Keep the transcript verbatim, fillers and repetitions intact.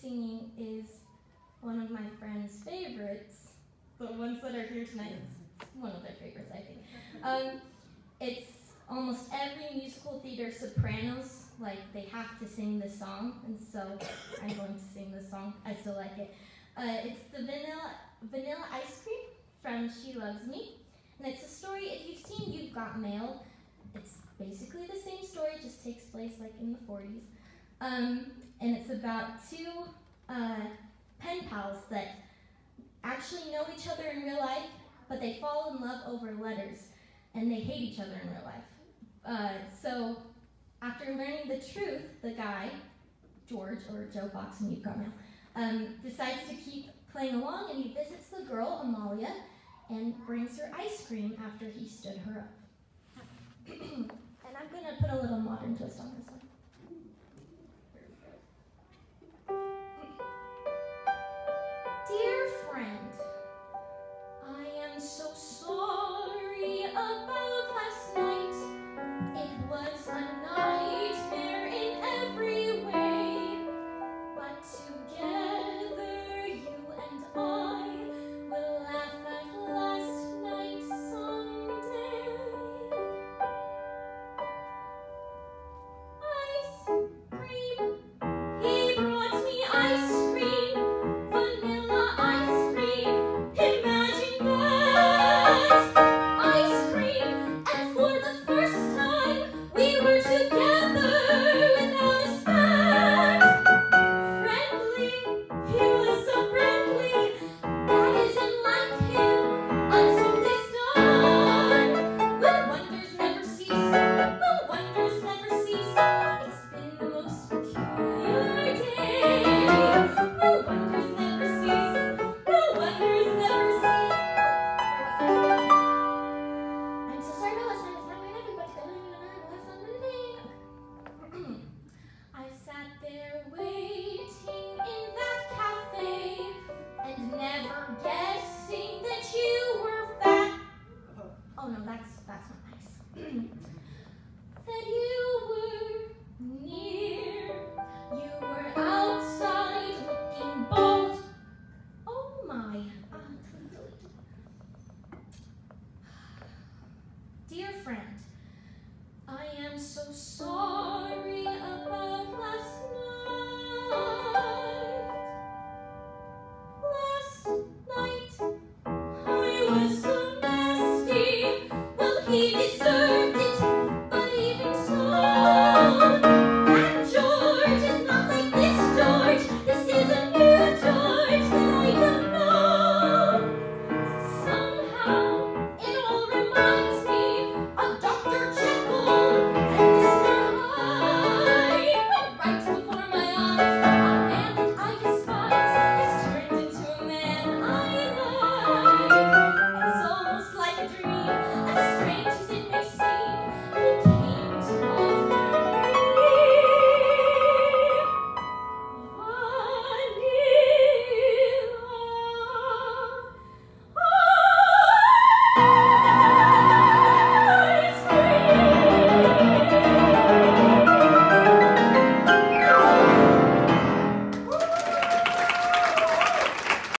singing is one of my friend's favorites. The ones that are here tonight, it's one of their favorites, I think. Um, it's almost every musical theater sopranos, like they have to sing this song, and so I'm going to sing this song. I still like it. Uh, it's the vanilla, vanilla Ice Cream from She Loves Me. And it's a story, if you've seen You've Got Mail, it's basically the same story, it just takes place like in the forties. Um, and it's about two uh, pen pals that actually know each other in real life, but they fall in love over letters, and they hate each other in real life. Uh, so after learning the truth, the guy, George, or Joe Fox in You've Got Mail, um, decides to keep playing along, and he visits the girl, Amalia, and brings her ice cream after he stood her up. And I'm going to put a little modern twist on